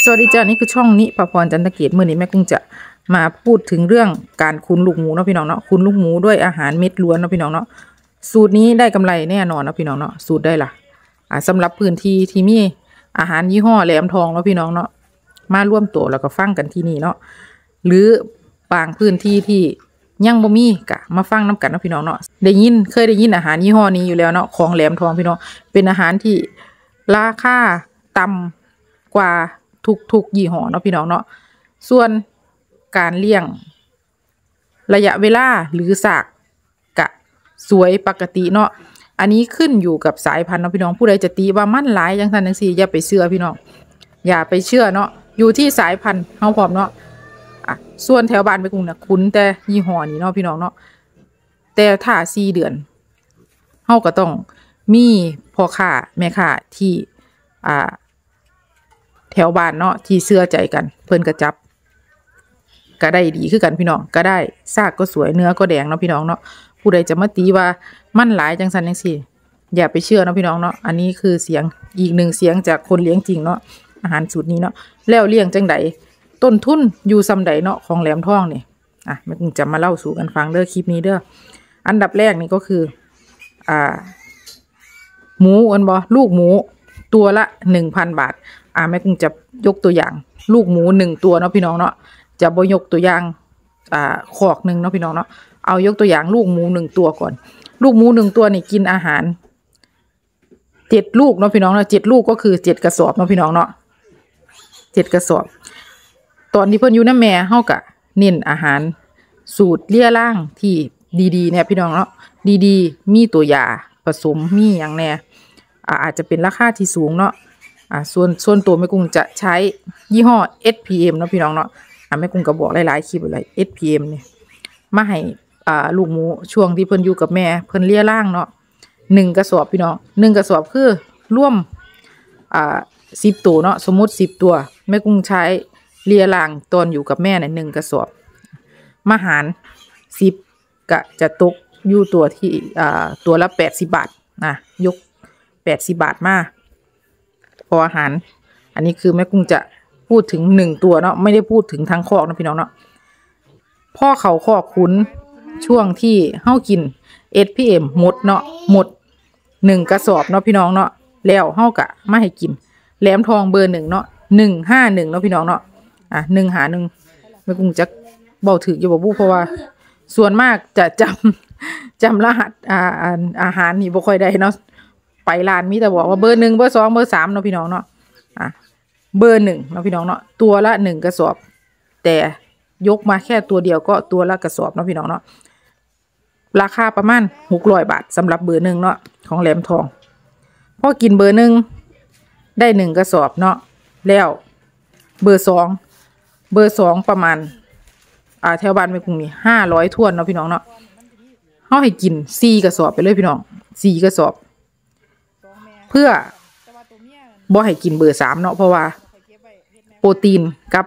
สวัสดีจ้านี่คือช่องนี้ประพรจันทเกตเมื่อนี้แม่กุ้งจะมาพูดถึงเรื่องการคุ้นลูกหมูเนาะพี่น้องเนาะคุ้นลูกหมูด้วยอาหารเม็ดล้วนเนาะพี่น้องเนาะสูตรนี้ได้กำไรแน่นอนเนาะพี่น้องเนาะสูตรได้ล่ะสำหรับพื้นที่ที่มีอาหารยี่ห้อแหลมทองเนาะพี่น้องเนาะมาร่วมตัวแล้วก็ฟังกันที่นี่เนาะหรือบางพื้นที่ที่ยังบ่มีกะมาฟังน้ำกันเนาะพี่น้องเนาะเคยได้ยินอาหารยี่ห้อนี้อยู่แล้วเนาะของแหลมทองพี่น้องเป็นอาหารที่ราคาต่ำกว่าทุกยี่ห้อเนาะพี่น้องเนาะส่วนการเลี้ยงระยะเวลาหรือสากกะสวยปกติเนาะอันนี้ขึ้นอยู่กับสายพันธุ์เนาะพี่น้องผู้ใดจะตีว่ามั่นหลายจังซั่นจังซี่อย่าไปเชื่อพี่น้องอย่าไปเชื่อเนาะอยู่ที่สายพันธุ์เฮาพร้อมเนาะส่วนแถวบ้านไปกรุงน่ะคุ้นแต่ยี่ห้อนี้เนาะพี่น้องเนาะแต่ถ้า4 เดือนเฮาก็ต้องมีพ่อค้าแม่ค้าที่แถวบ้านเนาะที่เชื่อใจกันเพิ่นก็จับก็ได้ดีคือกันพี่น้องก็ได้ซากก็สวยเนื้อก็แดงเนาะพี่น้องเนาะผู้ใดจะมาตีว่ามั่นหลายจังสันจังซี่อย่าไปเชื่อเนาะพี่น้องเนาะอันนี้คือเสียงอีกหนึ่งเสียงจากคนเลี้ยงจริงเนาะอาหารสูตรนี้เนาะแล้วเลี้ยงจังใดต้นทุนอยู่ซำใดเนาะของแหลมทองนี่แม่กุ้งจะมาเล่าสู่กันฟังเด้อคลิปนี้เด้ออันดับแรกนี่ก็คือหมูอันบ่ลูกหมูตัวละ 1,000 บาทแม่กุ้งจะยกตัวอย่างลูกหมู1 ตัวเนาะพี่น้องเนาะจะบ่ยกตัวอย่างคอกหนึ่งเนาะพี่น้องเนาะเอายกตัวอย่างลูกหมู1 ตัวก่อนลูกหมู1 ตัวนี่กินอาหาร7 ลูกเนาะพี่น้องเนาะ7 ลูกก็คือ7 กระสอบเนาะพี่น้องเนาะ7 กระสอบตอนที่เพิ่นอยู่น้ำแม่เฮากะเน้นอาหารสูตรเลี่ยร่างที่ดีๆเนี่ยพี่น้องเนาะดีๆมีตัวยาผสมมีอย่างแน่อาจจะเป็นราคาที่สูงเนาะส่วนตัวแม่กุ้งจะใช้ยี่ห้อ SPM เนาะพี่น้องเนาะแม่กุ้งก็บอกหลายๆคลิปเลย SPM เนี่ยมาให้ลูกหมูช่วงที่เพิ่นอยู่กับแม่เพิ่นเลี้ยร่างเนาะ1 กระสอบพี่น้อง1 กระสอบคือร่วม10 ตัวเนาะสมมุติ10 ตัวแม่กุ้งใช้เลี้ยร่างตอนอยู่กับแม่เนี่ย1 กระสอบมาหาร10ก็จะตกอยู่ตัวที่ตัวละ80 บาทยก80 บาทมาพออาหารอันนี้คือแม่กุ้งจะพูดถึง1 ตัวเนาะไม่ได้พูดถึงทั้งคอกนะพี่น้องเนาะพ่อเขาคอกคุ้นช่วงที่เฮากิน SPM หมดเนาะหมด1 กระสอบเนาะพี่น้องเนาะแล้วเฮากะมาให้กินแหลมทองเบอร์1เนาะ151เนาะพี่น้องเนาะ151แม่กุ้งจะเบาถืออยู่บ่บู้เพราะว่าส่วนมากจะจำรหัสอาหารนี่บ่ค่อยได้เนาะไปร้านมีแต่บอกว่าเบอร์1เบอร์2เบอร์3เนาะพี่น้องเนาะเบอร์1เนาะพี่น้องเนาะตัวละ1 กระสอบแต่ยกมาแค่ตัวเดียวก็ตัวละกระสอบเนาะพี่น้องเนาะราคาประมาณ600 บาทสำหรับเบอร์1เนาะของแหลมทองพอกินเบอร์1ได้1 กระสอบเนาะแล้วเบอร์2ประมาณแถวบ้านแม่กุ้งมี500ถ้วนเนาะพี่น้องเนาะเฮาให้กิน4 กระสอบไปเลยพี่น้อง4 กระสอบเพื่อบ่ให้กินเบอร์3เนาะเพราะว่าโปรตีนกับ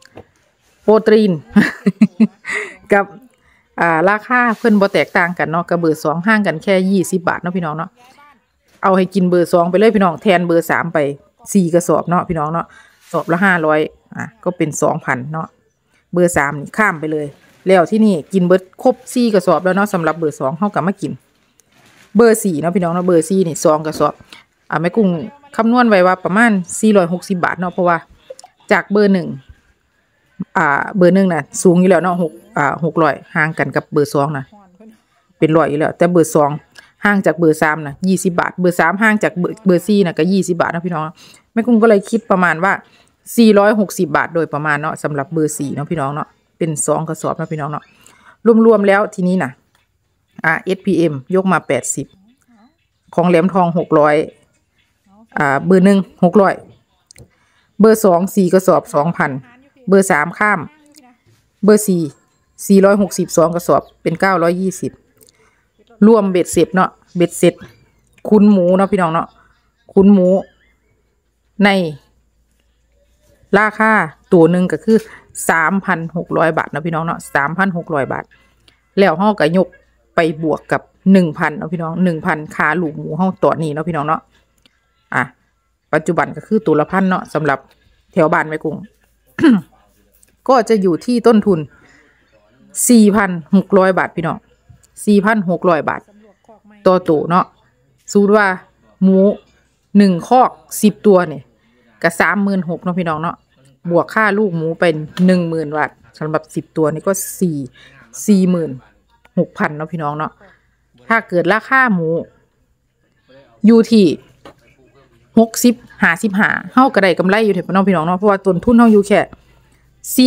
กับราคาเพิ่นบ่แตกต่างกันเนาะกับเบอร์2ห่างกันแค่20 บาทเนาะพี่น้องเนาะเอาให้กินเบอร์2ไปเลยพี่น้องแทนเบอร์3ไป4 กระสอบเนาะพี่น้องเนาะสอบละ500ก็เป็น 2,000 เนาะเบอร์3นี่ข้ามไปเลยแล้วที่นี่กินเบิดครบ4 กระสอบแล้วเนาะสำหรับเบอร์2เฮาก็มากินเบอร์4เนาะพี่น้องเนาะเบอร์4นี่2 กระสอบแม่กุ้งคำนวณไว้ว่าประมาณ460 บาทเนาะเพราะว่าจากเบอร์1เบอร์1น่ะสูงอยู่แล้วเนาะ600ห่างกันกับเบอร์2น่ะเป็น100อยู่แล้วแต่เบอร์2ห่างจากเบอร์3น่ะ20 บาทเบอร์3ห่างจากเบอร์4น่ะก็20 บาทนะพี่น้องแม่กุ้งก็เลยคิดประมาณว่า460 บาทโดยประมาณเนาะสำหรับเบอร์4เนาะพี่น้องเนาะเป็น2 กระสอบนะพี่น้องเนาะรวมๆแล้วทีนี้น่ะSPM ยกมา80ของแหลมทอง600เบอร์1 600เบอร์2 4 กระสอบ 2,000เบอร์3ข้ามเบอร์4 462 กระสอบเป็น920รวมเบ็ดเสร็จเนาะเบ็ดเสร็จคุ้นหมูเนาะพี่น้องเนาะคุ้นหมูในราคาตัวหนึ่งก็คือ 3,600 บาทนะพี่น้องเนาะ 3,600 บาทแล้วเฮาก็ยกไปบวกกับ 1,000 เนาะพี่น้อง 1,000 ค่าลูกหมูเฮาตอนนี้เนาะพี่น้องเนาะปัจจุบันก็คือตัวละ1,000เนาะสำหรับแถวบ้านแม่กุ้ง ก็จะอยู่ที่ต้นทุน 4,600 บาทพี่น้อง 4,600 บาทต่อตัวเนาะสมมุติว่าหมู1คอก10ตัวเนี่ยก็36,000เนาะพี่น้องเนาะบวกค่าลูกหมูเป็น 10,000 บาทสำหรับ10ตัวนี่ก็46,000เนาะพี่น้องเนาะถ้าเกิดราคาหมูอยู่ที่60-55เฮาก็ได้กำไรอยู่เถอะพี่น้องเนาะเพราะว่าต้นทุนเฮาอยู่แค่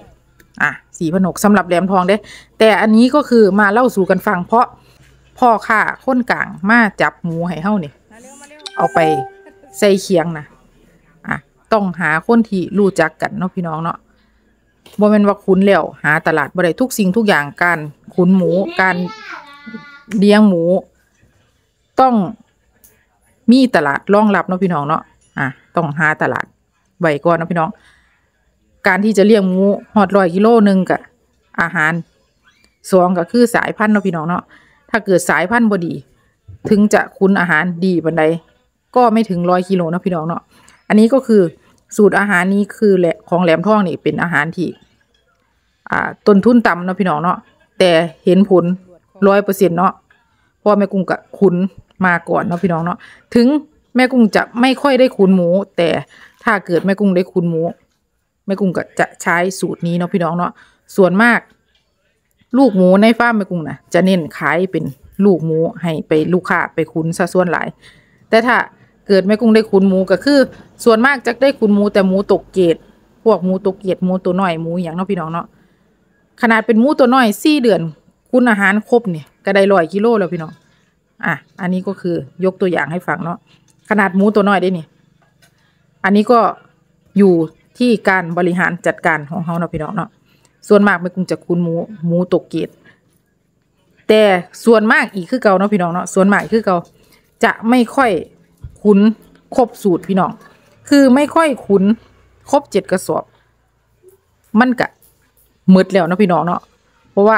4,600 สำหรับแหลมทองเด้แต่อันนี้ก็คือมาเล่าสู่กันฟังเพราะพ่อค้าคนกลางมาจับหมูให้เฮานี่เอาไปใส่เคียงนะต้องหาคนที่รู้จักกันเนาะพี่น้องเนาะบ่แม่นว่าขุนแล้วหาตลาดบ่ได้ทุกสิ่งทุกอย่างการขุนหมูการเลี้ยงหมูต้องมีตลาดรองรับเนาะพี่น้องเนาะต้องหาตลาดไว้ก่อนเนาะพี่น้องการที่จะเลี้ยงหมูฮอด100 กิโลนึงกับอาหาร2ก็คือสายพันธุ์เนาะพี่น้องเนาะถ้าเกิดสายพันธุ์บ่ดีถึงจะขุนอาหารดีปานใดก็ไม่ถึง100 กิโลเนาะพี่น้องเนาะอันนี้ก็คือสูตรอาหารนี้คือของแหลมทองนี่เป็นอาหารที่ต้นทุนต่ำเนาะพี่น้องเนาะแต่เห็นผล 100% เนาะเพราะแม่กุ้งก็ขุนมาก่อนเนาะพี่น้องเนาะถึงแม่กุ้งจะไม่ค่อยได้ขุนหมูแต่ถ้าเกิดแม่กุ้งได้ขุนหมูแม่กุ้งก็จะใช้สูตรนี้เนาะพี่น้องเนาะส่วนมากลูกหมูในฟาร์มแม่กุ้งนะจะเน้นขายเป็นลูกหมูให้ไปลูกค้าไปขุนซะส่วนหลายแต่ถ้าเกิดแม่กุ้งได้ขุนหมูก็คือส่วนมากจะได้ขุนหมูแต่หมูตกเกรดพวกหมูตกเกรดหมูตัวน้อยหมูอย่างเนาะพี่น้องเนาะขนาดเป็นหมูตัวน้อย4 เดือนขุนอาหารครบเนี่ยก็ได้100 กิโลแล้วพี่น้องอันนี้ก็คือยกตัวอย่างให้ฟังเนาะขนาดหมูตัวน้อยได้นี่อันนี้ก็อยู่ที่การบริหารจัดการของเขาเนาะพี่น้องเนาะส่วนมากไม่คงจะขุนหมูตกเกรดแต่ส่วนมากอีกคือเก่าเนาะพี่น้องเนาะส่วนมากคือเก่าจะไม่ค่อยขุนครบสูตรพี่น้องคือไม่ค่อยขุนครบ7 กระสอบมันกะหมดแล้วเนาะพี่น้องเนาะเพราะว่า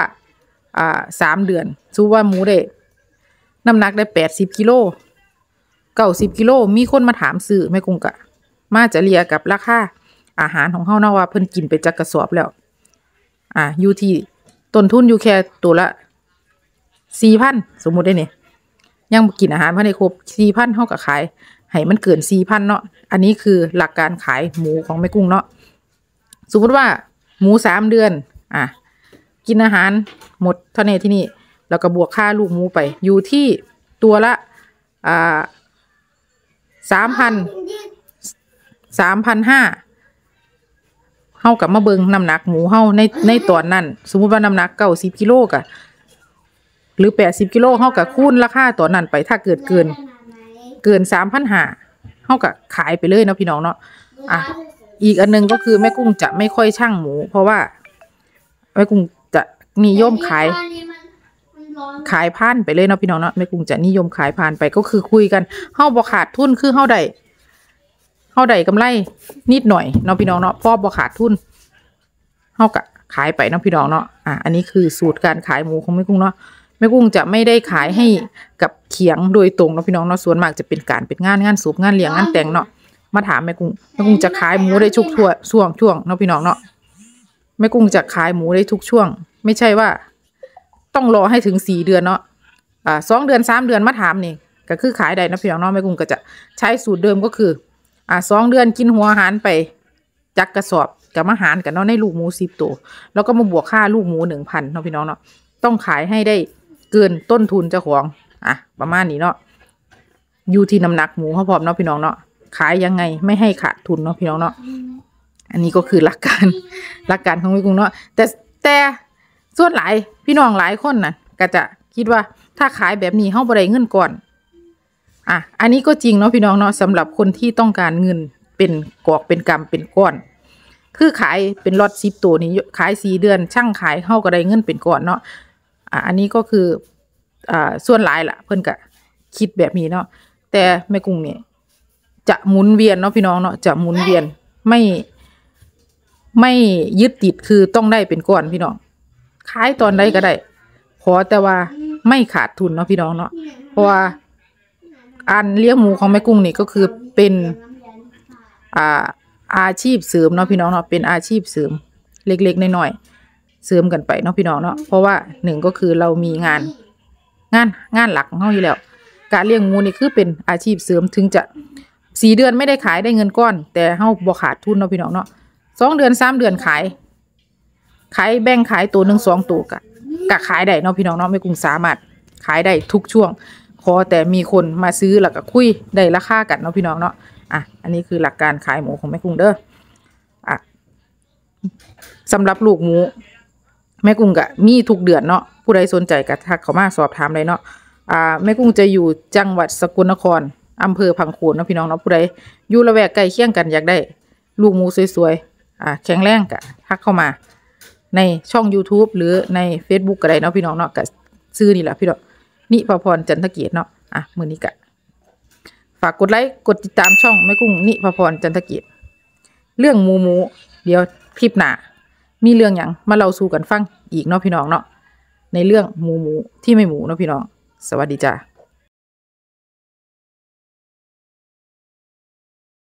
3 เดือนสู้ว่าหมูได้น้ำหนักได้80 กิโล90 กิโลมีคนมาถามซื้อแม่กุ้งกะมาจะเลียกับราคาอาหารของเฮาเนาะว่าเพิ่นกินไปจักกระสอบแล้วอยู่ที่ต้นทุนอยู่แค่ตัวละ 4,000 สมมุติได้เนี่ยยังกินอาหารภายในครบ 4,000 เฮาก็ขายให้มันเกิน 4,000 เนาะอันนี้คือหลักการขายหมูของแม่กุ้งเนาะสมมุติว่าหมู3 เดือนกินอาหารหมดเท่านี้ที่นี่แล้วก็บวกค่าลูกหมูไปอยู่ที่ตัวละ3,500เฮากับมาเบิ่งน้ำหนักหมูเฮาในตอนนั้นสมมุติว่าน้ำหนัก90 กิโลกะหรือ80 กิโลเฮากับคูณราคาตอนนั้นไปถ้าเกิน 3,500เฮากับขายไปเลยเนาะพี่น้องเนาะอีกอันนึงก็คือแม่กุ้งจะไม่ค่อยชั่งหมูเพราะว่าแม่กุ้งจะนิยมขายผ่านไปเลยเนาะพี่น้องเนาะแม่กุ้งจะนิยมขายผ่านไปก็คือคุยกันเฮาบ่ขาดทุนคือเฮาได้กำไรนิดหน่อยเนาะพี่น้องเนาะพอบ่ขาดทุนเฮาก็ขายไปเนาะพี่น้องเนาะอันนี้คือสูตรการขายหมูของแม่กุ้งเนาะแม่กุ้งจะไม่ได้ขายให้กับเขียงโดยตรงเนาะพี่น้องเนาะส่วนมากจะเป็นการเป็นงานศพงานเลี้ยงงานแต่งเนาะมาถามแม่กุ้งจะขายหมูได้ทุกช่วงเนาะพี่น้องเนาะแม่กุ้งจะขายหมูได้ทุกช่วงไม่ใช่ว่าต้องรอให้ถึง4 เดือนเนาะ2 เดือน3 เดือนมาถามนี่ก็คือขายได้นะพี่น้องเนาะแม่กุ้งก็จะใช้สูตรเดิมก็คือ2 เดือนกินหัวอาหารไปจักกระสอบกับอาหารกันเนาะในลูกหมู10 ตัวแล้วก็มาบวกค่าลูกหมู 1,000 เนาะพี่น้องเนาะต้องขายให้ได้เกินต้นทุนเจ้าของประมาณนี้เนาะอยู่ที่น้ำหนักหมูเขาพร้อมเนาะพี่น้องเนาะขายยังไงไม่ให้ขาดทุนเนาะพี่น้องเนาะอันนี้ก็คือหลักการของแม่กุ้งเนาะแต่ส่วนหลายพี่น้องหลายคนน่ะก็จะคิดว่าถ้าขายแบบนี้เฮาบ่ได้เงินก่อนอันนี้ก็จริงเนาะพี่น้องเนาะสำหรับคนที่ต้องการเงินเป็นกอบเป็นกำเป็นก้อนคือขายเป็นล็อต10 ตัวนี้ขาย4 เดือนช่างขายเฮาก็ได้เงินเป็นก้อนเนาะอันนี้ก็คือส่วนหลายล่ะเพิ่นก็คิดแบบนี้เนาะแต่แม่กุ้งเนี่ยจะหมุนเวียนเนาะพี่น้องเนาะจะหมุนเวียนไม่ยึดติดคือต้องได้เป็นก้อนพี่น้องขายตอนใดก็ได้ขอแต่ว่าไม่ขาดทุนเนาะพี่น้องเนาะเพราะว่าอันเลี้ยงหมูของแม่กุ้งนี่ก็คือเป็นอาชีพเสริมเนาะพี่น้องเนาะเป็นอาชีพเสริมเล็กๆน้อยๆเสริมกันไปเนาะพี่น้องเนาะเพราะว่าหนึ่งก็คือเรามีงานหลักของเราอยู่แล้วการเลี้ยงงูนี่คือเป็นอาชีพเสริมถึงจะ4 เดือนไม่ได้ขายได้เงินก้อนแต่เฮาบ่ขาดทุนเนาะพี่น้องเนาะ2 เดือน3 เดือนขายแบ่งขายตัว1 2ตัวก็ขายได้เนาะพี่น้องเนาะแม่กุ้งสามารถขายได้ทุกช่วงขอแต่มีคนมาซื้อแล้วก็คุยได้ราคากันเนาะพี่น้องเนาะอันนี้คือหลักการขายหมูของแม่กุ้งเด้อสำหรับลูกหมูแม่กุ้งก็มีทุกเดือนเนาะผู้ใดสนใจก็ทักเข้ามาสอบถามเลยเนาะแม่กุ้งจะอยู่จังหวัดสกลนครอำเภอพังโคนเนาะพี่น้องเนาะผู้ใดอยู่ละแวกใกล้เคียงกันอยากได้ลูกหมูสวยๆแข็งแรงก็ทักเข้ามาในช่อง YouTube หรือใน Facebook ก็ได้เนาะพี่น้องเนาะก็ซื้อนี่แหละพี่น้องนิพพรจันทเกียรติเนาะมื้อนี้ก็ฝากกดไลค์กดติดตามช่องแม่กุ้งนิพพรจันทเกียรติเรื่องหมูเดี๋ยวคลิปหน้ามีเรื่องหยังมาเล่าสู่กันฟังอีกเนาะพี่น้องเนาะในเรื่องหมูที่ไม่หมูเนาะพี่น้องสวัสดีจ้า